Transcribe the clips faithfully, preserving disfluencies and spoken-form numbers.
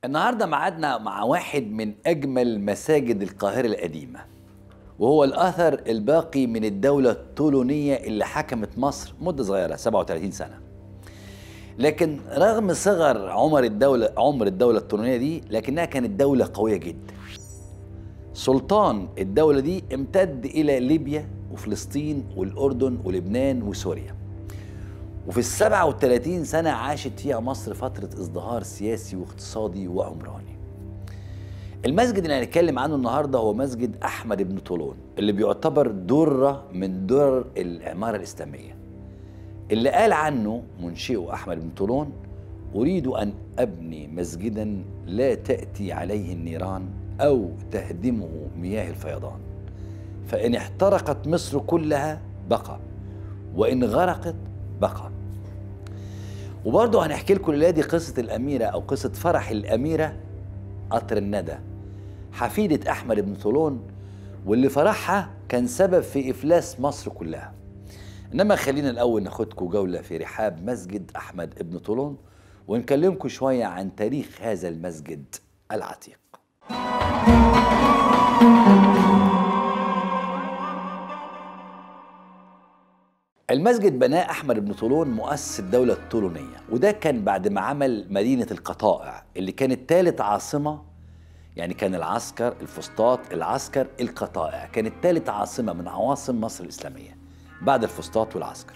النهارده ميعادنا مع واحد من أجمل مساجد القاهرة القديمة، وهو الأثر الباقي من الدولة الطولونية اللي حكمت مصر مدة صغيرة سبعة وثلاثين سنة. لكن رغم صغر عمر الدولة عمر الدولة الطولونية دي، لكنها كانت دولة قوية جدا. سلطان الدولة دي امتد إلى ليبيا وفلسطين والأردن ولبنان وسوريا. وفي السبعة وثلاثين سنة عاشت فيها مصر فترة ازدهار سياسي واقتصادي وعمراني. المسجد اللي هنتكلم عنه النهارده هو مسجد أحمد بن طولون، اللي بيعتبر درة من درر العمارة الإسلامية، اللي قال عنه منشئه أحمد بن طولون: أريد أن أبني مسجدا لا تأتي عليه النيران أو تهدمه مياه الفيضان، فإن احترقت مصر كلها بقى، وإن غرقت بقى. وبرضه هنحكي لكم الليلة دي قصة الأميرة أو قصة فرح الأميرة قطر الندى، حفيدة أحمد بن طولون، واللي فرحها كان سبب في إفلاس مصر كلها. إنما خلينا الأول ناخدكم جولة في رحاب مسجد أحمد بن طولون، ونكلمكم شوية عن تاريخ هذا المسجد العتيق. المسجد بناه أحمد بن طولون مؤسس الدولة الطولونية، وده كان بعد ما عمل مدينة القطائع اللي كانت ثالث عاصمة. يعني كان العسكر الفسطاط العسكر القطائع كانت ثالث عاصمة من عواصم مصر الإسلامية بعد الفسطاط والعسكر.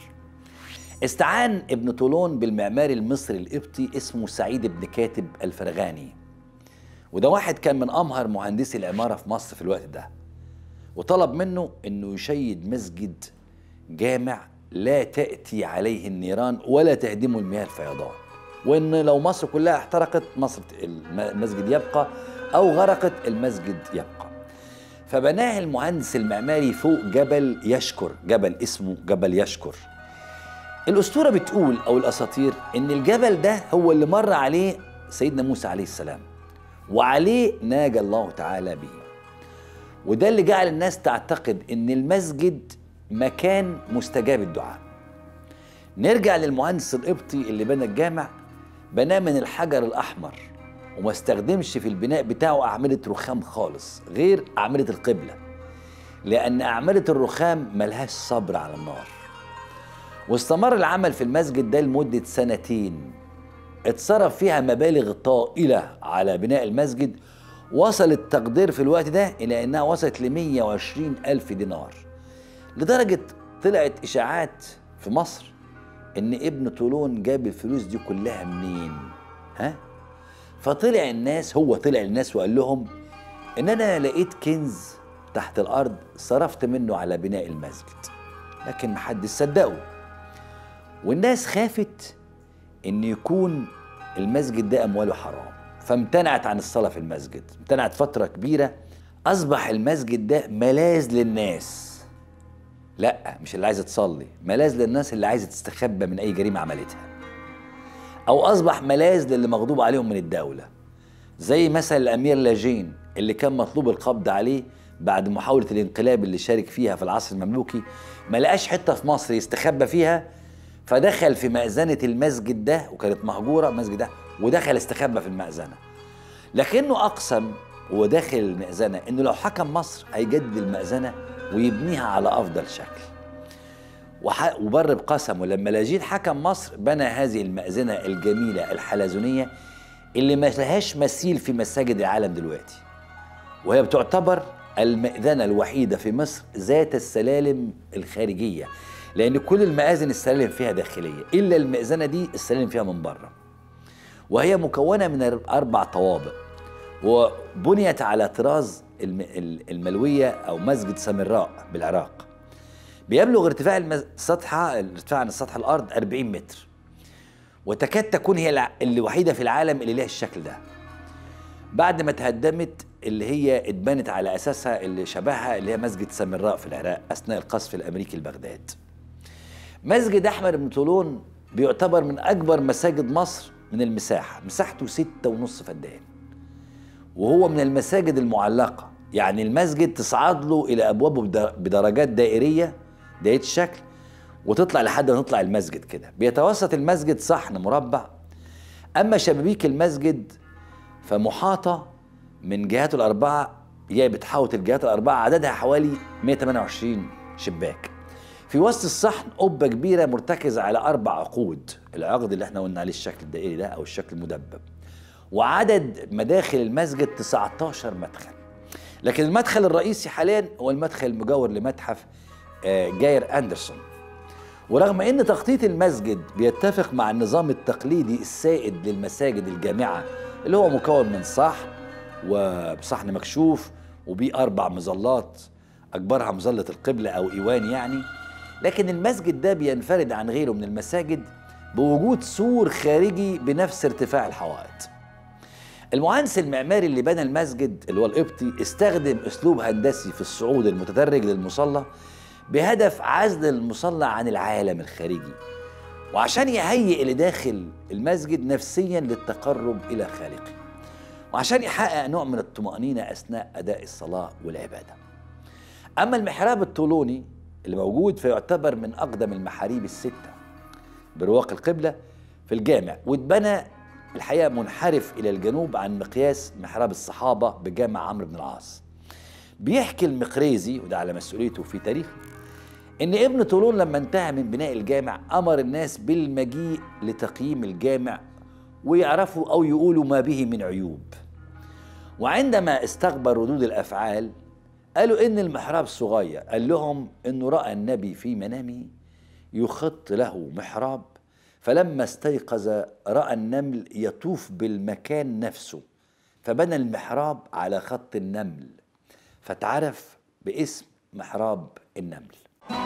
استعان ابن طولون بالمعماري المصري القبطي اسمه سعيد بن كاتب الفرغاني، وده واحد كان من أمهر مهندسي العمارة في مصر في الوقت ده، وطلب منه إنه يشيد مسجد جامع لا تأتي عليه النيران ولا تهدمه المياه الفيضان، وإن لو مصر كلها احترقت مصر المسجد يبقى، أو غرقت المسجد يبقى. فبناه المهندس المعماري فوق جبل يشكر، جبل اسمه جبل يشكر. الأسطورة بتقول أو الأساطير إن الجبل ده هو اللي مر عليه سيدنا موسى عليه السلام، وعليه ناجى الله تعالى به. وده اللي جعل الناس تعتقد إن المسجد مكان مستجاب الدعاء. نرجع للمهندس القبطي اللي بنى الجامع، بناه من الحجر الأحمر، وما استخدمش في البناء بتاعه أعمدة رخام خالص غير أعمدة القبلة، لأن أعمدة الرخام ملهاش صبر على النار. واستمر العمل في المسجد ده لمدة سنتين، اتصرف فيها مبالغ طائلة على بناء المسجد، وصل التقدير في الوقت ده إلى أنها وصلت ل مئة وعشرين ألف دينار، لدرجة طلعت إشاعات في مصر إن ابن طولون جاب الفلوس دي كلها منين؟ ها؟ فطلع الناس هو طلع الناس وقال لهم إن أنا لقيت كنز تحت الأرض صرفت منه على بناء المسجد، لكن محدش صدقه. والناس خافت إن يكون المسجد ده أمواله حرام، فامتنعت عن الصلاة في المسجد، امتنعت فترة كبيرة. أصبح المسجد ده ملاذ للناس، لا مش اللي عايزة تصلي، ملاذ للناس اللي عايزة تستخبى من أي جريمة عملتها، أو أصبح ملاذ للي مغضوب عليهم من الدولة، زي مثلا الأمير لاجين اللي كان مطلوب القبض عليه بعد محاولة الانقلاب اللي شارك فيها في العصر المملوكي. ما لقاش حتة في مصر يستخبى فيها، فدخل في مأذنة المسجد ده، وكانت مهجورة المسجد ده، ودخل استخبى في المأذنة. لكنه أقسم وهو داخل المأذنة إنه لو حكم مصر هيجدد المأذنة ويبنيها على أفضل شكل، وبر بقسمه لما لاجين حكم مصر بنى هذه المأذنة الجميلة الحلزونية اللي ما لهاش مثيل في مساجد العالم دلوقتي، وهي بتعتبر المأذنة الوحيدة في مصر ذات السلالم الخارجية، لأن كل المآذن السلالم فيها داخلية، إلا المأذنة دي السلالم فيها من بره. وهي مكونة من أربع طوابق، وبنيت على طراز الملوية أو مسجد سامراء بالعراق. بيبلغ ارتفاع السطح ارتفاع عن سطح الأرض أربعين متر، وتكاد تكون هي الوحيدة في العالم اللي لها الشكل ده. بعد ما تهدمت اللي هي اتبنت على أساسها اللي شبهها اللي هي مسجد سامراء في العراق أثناء القصف الأمريكي لبغداد. مسجد أحمد بن طولون بيعتبر من أكبر مساجد مصر من المساحة، مساحته ستة ونص فدان، وهو من المساجد المعلقة، يعني المسجد تصعد له إلى أبوابه بدرجات دائرية دائرية الشكل، وتطلع لحد ما تطلع المسجد كده. بيتوسط المسجد صحن مربع، أما شبابيك المسجد فمحاطة من جهاته الأربعة، هي بتحوط الجهات الأربعة عددها حوالي مئة وثمانية وعشرين شباك. في وسط الصحن قبة كبيرة مرتكزة على أربع عقود، العقد اللي احنا قلنا عليه الشكل الدائري ده أو الشكل المدبب. وعدد مداخل المسجد تسعتاشر مدخل، لكن المدخل الرئيسي حاليا هو المدخل المجاور لمتحف جاير أندرسون. ورغم أن تخطيط المسجد بيتفق مع النظام التقليدي السائد للمساجد الجامعة اللي هو مكون من صحن وصحن مكشوف وبيه أربع مظلات أكبرها مظلة القبلة أو إيوان يعني، لكن المسجد ده بينفرد عن غيره من المساجد بوجود سور خارجي بنفس ارتفاع الحوائط. المهندس المعماري اللي بنى المسجد اللي هو القبطي استخدم أسلوب هندسي في الصعود المتدرج للمصلى بهدف عزل المصلى عن العالم الخارجي، وعشان يهيئ اللي داخل المسجد نفسيا للتقرب إلى خالقه، وعشان يحقق نوع من الطمأنينة أثناء أداء الصلاة والعبادة. أما المحراب الطولوني اللي موجود فيعتبر من أقدم المحاريب الستة برواق القبلة في الجامع، واتبنى الحقيقة منحرف إلى الجنوب عن مقياس محراب الصحابة بجامع عمرو بن العاص. بيحكي المقريزي وده على مسؤوليته في تاريخه إن ابن طولون لما انتهى من بناء الجامع أمر الناس بالمجيء لتقييم الجامع ويعرفوا أو يقولوا ما به من عيوب. وعندما استقبل ردود الأفعال قالوا إن المحراب صغير، قال لهم إنه رأى النبي في منامه يخط له محراب، فلما استيقظ رأى النمل يطوف بالمكان نفسه فبنى المحراب على خط النمل فتعرف باسم محراب النمل.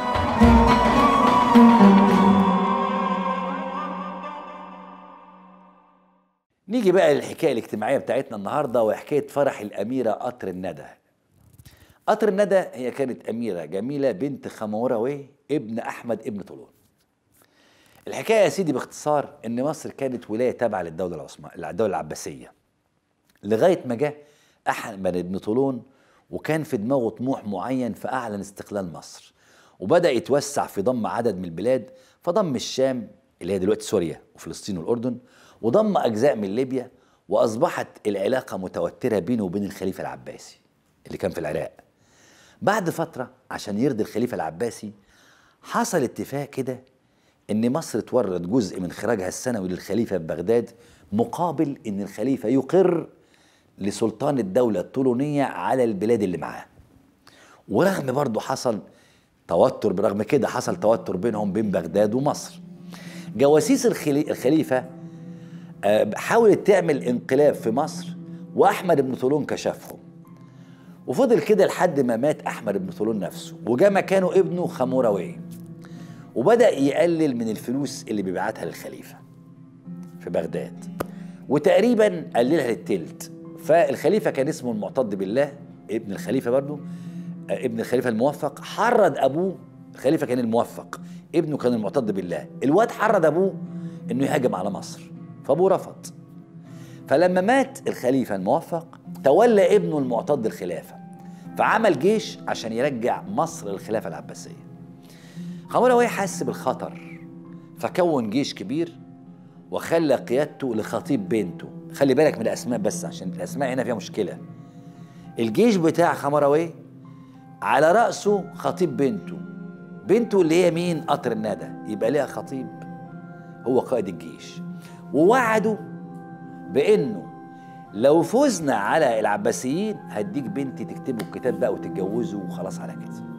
نيجي بقى للحكاية الاجتماعية بتاعتنا النهاردة، وحكاية فرح الأميرة قطر الندى. قطر الندى هي كانت أميرة جميلة بنت خموروي ابن أحمد ابن طولون. الحكاية يا سيدي باختصار إن مصر كانت ولاية تابعة للدولة العثمانية الدولة العباسية لغاية ما جه أحمد ابن طولون وكان في دماغه طموح معين فأعلن استقلال مصر، وبدأ يتوسع في ضم عدد من البلاد، فضم الشام اللي هي دلوقتي سوريا وفلسطين والأردن، وضم أجزاء من ليبيا، وأصبحت العلاقة متوترة بينه وبين الخليفة العباسي اللي كان في العراق. بعد فترة عشان يرضي الخليفة العباسي حصل اتفاق كده إن مصر تورد جزء من خراجها السنوي للخليفة ببغداد مقابل إن الخليفة يقر لسلطان الدولة الطولونية على البلاد اللي معاه. ورغم برضه حصل توتر، برغم كده حصل توتر بينهم بين بغداد ومصر. جواسيس الخليفة حاولت تعمل انقلاب في مصر وأحمد بن طولون كشفهم، وفضل كده لحد ما مات أحمد بن طولون نفسه وجاء مكانه ابنه خموروي، وبدأ يقلل من الفلوس اللي بيبعتها للخليفة في بغداد وتقريبا قللها للتلت. فالخليفة كان اسمه المعتض بالله ابن الخليفة برضه ابن الخليفة الموفق، حرض أبوه، الخليفة كان الموفق ابنه كان المعتض بالله، الواد حرض أبوه إنه يهاجم على مصر فأبوه رفض. فلما مات الخليفة الموفق تولى ابنه المعتض الخلافة، فعمل جيش عشان يرجع مصر للخلافة العباسية. خموروي حس بالخطر فكون جيش كبير وخلى قيادته لخطيب بنته. خلي بالك من الأسماء بس عشان الأسماء هنا فيها مشكلة. الجيش بتاع خموروي على رأسه خطيب بنته، بنته اللي هي مين؟ قطر الندى، يبقى ليها خطيب هو قائد الجيش. ووعدوا بأنه لو فزنا على العباسيين هديك بنتي تكتبوا الكتاب بقى وتتجوزوا وخلاص على كده.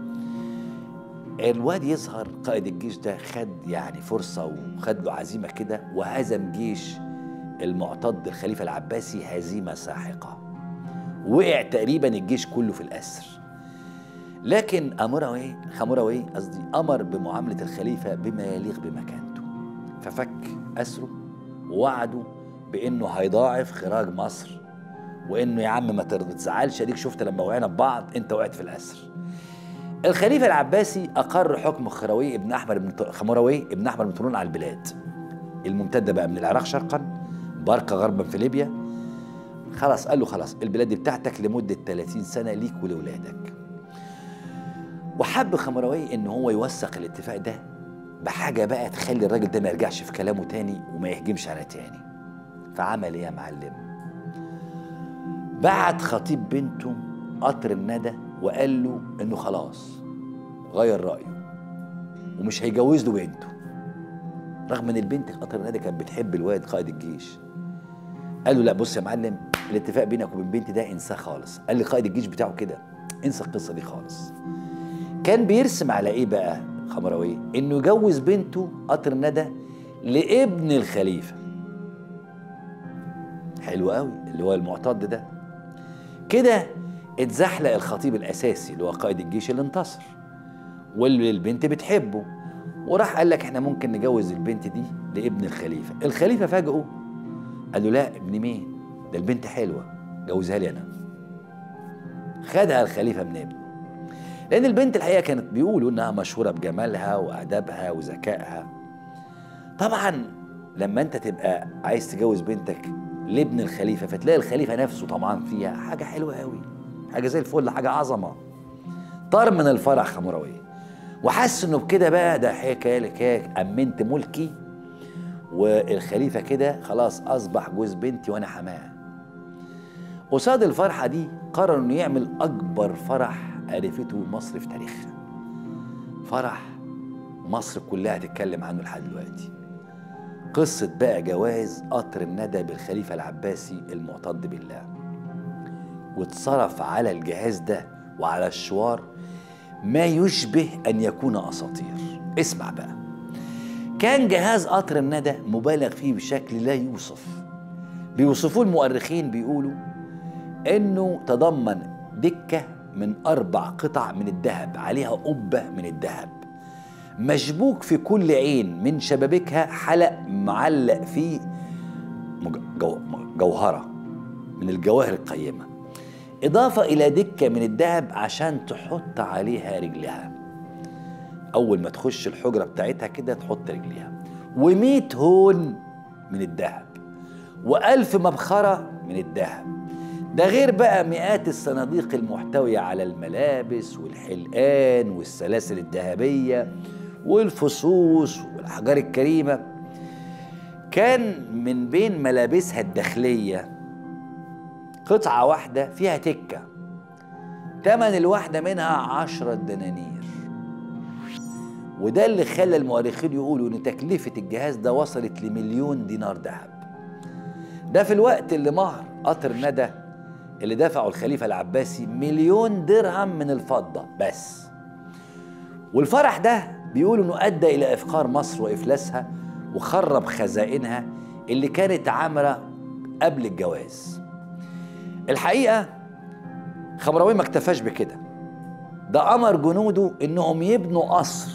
الواد يظهر قائد الجيش ده خد يعني فرصة وخد له عزيمة كده وهزم جيش المعتض الخليفة العباسي هزيمة ساحقة، وقع تقريبا الجيش كله في الأسر. لكن أمروي خموروي قصدي أمر بمعاملة الخليفة بما يليق بمكانته، ففك أسره ووعده بأنه هيضاعف خراج مصر، وإنه يا عم ما تزعلش أديك شفت لما وقعنا ببعض أنت وقعت في الأسر. الخليفة العباسي أقر حكم خروي ابن أحمد بن خموروي ابن أحمد بن طولون على البلاد الممتدة بقى من العراق شرقا، برقة غربا في ليبيا. خلاص قال له خلاص البلاد دي بتاعتك لمدة ثلاثين سنة ليك ولولادك. وحب خموروي إن هو يوثق الاتفاق ده بحاجة بقى تخلي الراجل ده ما يرجعش في كلامه تاني وما يهجمش على تاني. فعمل إيه يا معلم؟ بعت خطيب بنته قطر الندى وقال له انه خلاص غير رايه ومش هيجوز له بنته، رغم ان البنت قطر الندى كانت بتحب الواد قائد الجيش. قال له لا بص يا معلم، الاتفاق بينك وبين بنتي ده انساه خالص. قال لي قائد الجيش بتاعه كده، انسى القصه دي خالص. كان بيرسم على ايه بقى خمراوي؟ انه يجوز بنته قطر الندى لابن الخليفه. حلو قوي، اللي هو المعتض ده. كده اتزحلق الخطيب الاساسي اللي هو قائد الجيش اللي انتصر واللي البنت بتحبه، وراح قال لك احنا ممكن نجوز البنت دي لابن الخليفه. الخليفه فاجئه قال له لا، ابن مين؟ ده البنت حلوه، جوزها لي انا. خدها الخليفه من ابنه، لان البنت الحقيقه كانت بيقولوا انها مشهوره بجمالها وادبها وذكائها. طبعا لما انت تبقى عايز تجوز بنتك لابن الخليفه فتلاقي الخليفه نفسه طمعان فيها، حاجه حلوه قوي، حاجه زي الفل، حاجه عظمه. طار من الفرح خمراوي وحس انه بكده بقى ده حكايه لك امنت ملكي، والخليفه كده خلاص اصبح جوز بنتي وانا حماه. قصاد الفرحه دي قرر انه يعمل اكبر فرح عرفته مصر في تاريخها، فرح مصر كلها هتتكلم عنه لحد دلوقتي. قصه بقى جواز قطر الندى بالخليفه العباسي المعتض بالله. واتصرف على الجهاز ده وعلى الشوار ما يشبه ان يكون اساطير. اسمع بقى، كان جهاز قطر الندى مبالغ فيه بشكل لا يوصف. بيوصفوه المؤرخين بيقولوا انه تضمن دكه من اربع قطع من الذهب عليها قبه من الذهب، مشبوك في كل عين من شبابيكها حلق معلق فيه جو جوهره من الجواهر القيمه، اضافه الى دكه من الذهب عشان تحط عليها رجلها. اول ما تخش الحجره بتاعتها كده تحط رجليها، ومئة هون من الذهب، وألف مبخره من الذهب. ده غير بقى مئات الصناديق المحتويه على الملابس والحلقان والسلاسل الذهبيه والفصوص والاحجار الكريمه. كان من بين ملابسها الداخليه قطعه واحده فيها تكه، تمن الواحده منها عشرة دنانير. وده اللي خلى المؤرخين يقولوا ان تكلفه الجهاز ده وصلت لمليون دينار ذهب. ده في الوقت اللي مهر قطر الندى اللي دفعه الخليفه العباسي مليون درهم من الفضه بس. والفرح ده بيقولوا انه ادى الى افقار مصر وافلاسها وخرب خزائنها اللي كانت عامره قبل الجواز. الحقيقه خمراوي ما اكتفاش بكده، ده امر جنوده انهم يبنوا قصر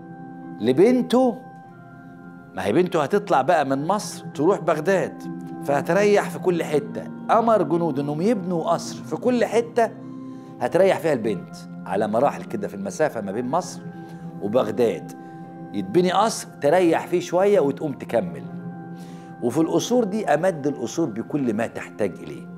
لبنته. ما هي بنته هتطلع بقى من مصر تروح بغداد فهتريح في كل حته. امر جنوده انهم يبنوا قصر في كل حته هتريح فيها البنت على مراحل كده في المسافه ما بين مصر وبغداد. يتبني قصر تريح فيه شويه وتقوم تكمل. وفي القصور دي امد القصور بكل ما تحتاج اليه،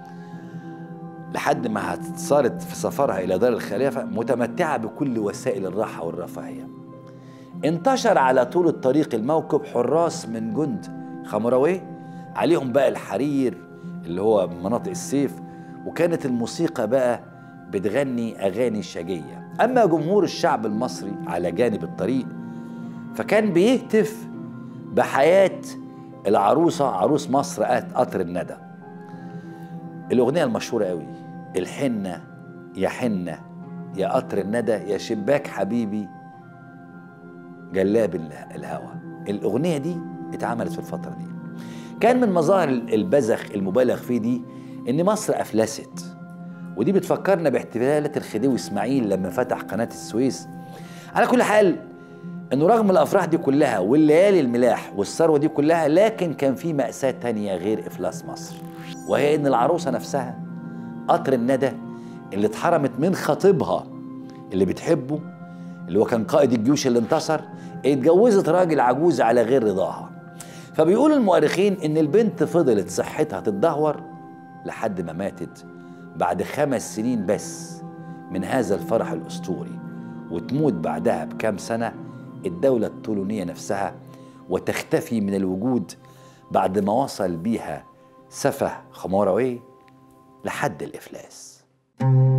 لحد ما صارت في سفرها الى دار الخلافه متمتعه بكل وسائل الراحه والرفاهيه. انتشر على طول الطريق الموكب حراس من جند خمراوي عليهم بقى الحرير اللي هو مناطق السيف، وكانت الموسيقى بقى بتغني اغاني شجيه. اما جمهور الشعب المصري على جانب الطريق فكان بيهتف بحياه العروسه عروس مصر قطر الندى. الاغنيه المشهوره قوي، الحنه يا حنه يا قطر الندى يا شباك حبيبي جلاب الهوى. الاغنيه دي اتعملت في الفتره دي. كان من مظاهر البذخ المبالغ فيه دي ان مصر افلست، ودي بتفكرنا باحتفالات الخديوي اسماعيل لما فتح قناه السويس. على كل حال انه رغم الافراح دي كلها والليالي الملاح والثروه دي كلها، لكن كان في مأساة تانية غير افلاس مصر، وهي ان العروسه نفسها قطر الندى اللي اتحرمت من خطيبها اللي بتحبه اللي هو كان قائد الجيوش اللي انتصر، اتجوزت راجل عجوز على غير رضاها. فبيقول المؤرخين ان البنت فضلت صحتها تتدهور لحد ما ماتت بعد خمس سنين بس من هذا الفرح الاسطوري، وتموت بعدها بكام سنه الدوله الطولونيه نفسها وتختفي من الوجود بعد ما وصل بيها سفه خمراوي لحد الإفلاس.